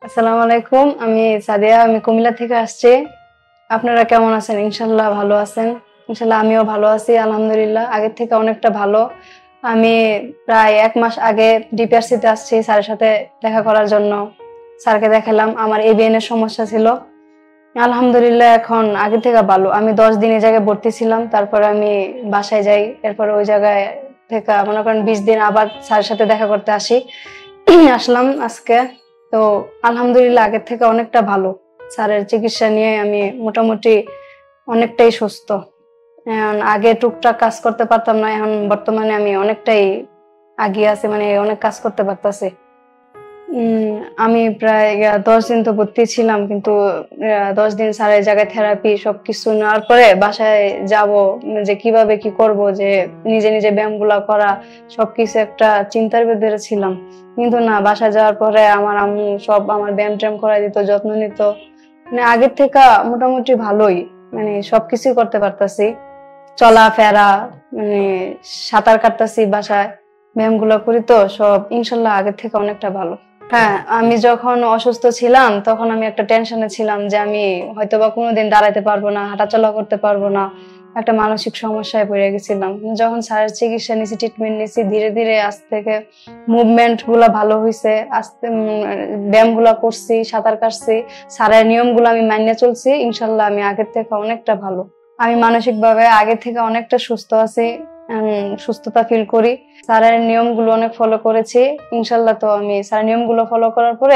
আসসালামু আলাইকুম। আমি সাদিয়া, আমি কুমিল্লা থেকে আসছি। আপনারা কেমন আছেন? ইনশাল্লাহ ভালো আছেন। ইনশাল্লাহ আমিও ভালো আছি, আলহামদুলিল্লাহ। আগের থেকে অনেকটা ভালো। আমি প্রায় 1 মাস আগে ডিপিআরসিতে আসছি স্যারের সাথে দেখা করার জন্য। স্যারকে দেখালাম, আমার এবিএন এর সমস্যা ছিল। আলহামদুলিল্লাহ এখন আগের থেকে ভালো। আমি 10 দিন এই জায়গায় ভর্তি ছিলাম, তারপরে আমি বাসায় যাই। এরপর ওই জায়গায় থেকে মনে করেন 20 দিন আবার স্যারের সাথে দেখা করতে আসি। আসলাম আজকে। তো আলহামদুলিল্লাহ আগের থেকে অনেকটা ভালো। স্যারের চিকিৎসা নিয়ে আমি মোটামুটি অনেকটাই সুস্থ। এখন আগে টুকটাক কাজ করতে পারতাম না, এখন বর্তমানে আমি অনেকটাই আগিয়ে আছি, মানে অনেক কাজ করতে পারতাছি। আমি প্রায় 10 দিন তো ভর্তি ছিলাম, কিন্তু 10 দিন স্যারের জায়গায় থেরাপি সবকিছু নেওয়ার পরে বাসায় যাব যে কিভাবে কি করব, যে নিজে নিজে ব্যায়ামগুলা করা, সবকিছু একটা চিন্তার ভেতরে ছিলাম। কিন্তু না, বাসায় যাওয়ার পরে আমার আম্মু সব আমার ব্যায়াম ট্যায়াম করাই দিত, যত্ন নিত। মানে আগের থেকে মোটামুটি ভালোই, মানে সবকিছু করতে পারতাছি। চলাফেরা, মানে সাঁতার কাটতাছি বাসায়, ব্যায়ামগুলো করি, তো সব ইনশাল্লাহ আগের থেকে অনেকটা ভালো। হ্যাঁ, আমি যখন অসুস্থ ছিলাম তখন আমি একটা টেনশনে ছিলাম যে আমি হয়তোবা কোনোদিন দাঁড়াতে পারবো না, হাঁটাচলা করতে পারবো না। একটা মানসিক সমস্যায় পড়ে গেছিলাম। যখন স্যারের চিকিৎসা নিয়েছি, ট্রিটমেন্ট নিয়েছি, ধীরে ধীরে আজ থেকে মুভমেন্ট গুলা ভালো হয়েছে। আস্তে ব্যায়াম গুলা করছি, সাঁতার কাটছি, স্যারের নিয়মগুলো আমি মানিয়ে চলছি। ইনশাল্লাহ আমি আগের থেকে অনেকটা ভালো। আমি মানসিক ভাবে আগের থেকে অনেকটা সুস্থ আছি, সুস্থতা ফিল করি। স্যারের নিয়মগুলো অনেক ফলো করেছি ইনশাল্লাহ। তো আমি স্যারের নিয়মগুলো ফলো করার পরে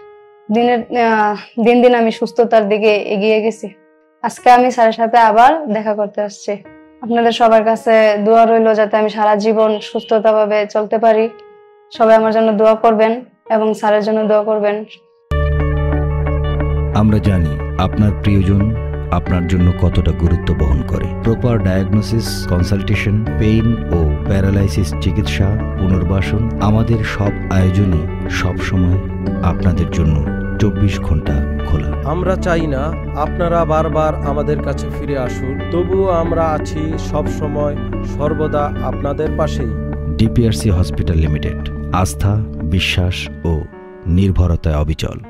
দিন দিন আমি সুস্থতার দিকে এগিয়ে গেছি। আজকে আমি স্যারের সাথে আবার দেখা করতে আসছি। আপনাদের সবার কাছে দোয়া রইল যাতে আমি সারা জীবন সুস্থতা ভাবে চলতে পারি। সবাই আমার জন্য দোয়া করবেন এবং স্যারের জন্য দোয়া করবেন। আমরা জানি আপনার প্রিয়জন আপনার জন্য কতটা গুরুত্ব বহন করে। প্রপার ডায়াগনোসিস, কনসালটেশন, পেইন ও প্যারালাইসিস চিকিৎসা, পুনর্বাসন, আমাদের সব আয়োজনে সব সময় আপনাদের জন্য 24 ঘন্টা খোলা। আমরা চাই না আপনারা বারবার আমাদের কাছে ফিরে আসুন, তবুও আমরা আছি সব সময় সর্বদা আপনাদের পাশেই। ডিপিআরসি হসপিটাল লিমিটেড, আস্থা, বিশ্বাস ও নির্ভরতায় অবিচল।